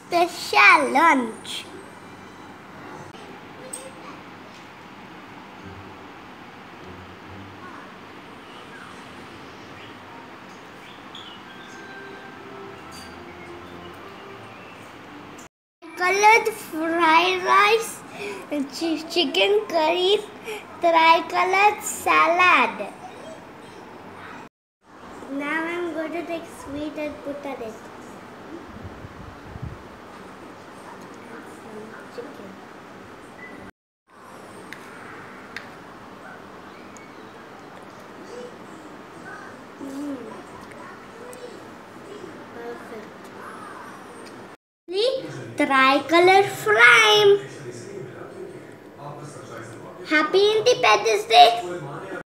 Special lunch. Colored fried rice, chicken curry, tricolored salad. Now I'm going to take sweet and put on it. Chicken. Perfect. Tricolour frame. Happy Independence Day.